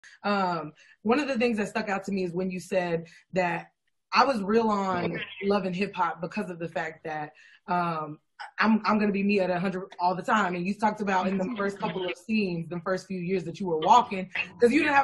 One of the things that stuck out to me is when you said that I was real on loving hip hop because of the fact that I'm going to be me at 100 all the time. And you talked about in the first couple of scenes, the first few years that you were walking, because you didn't have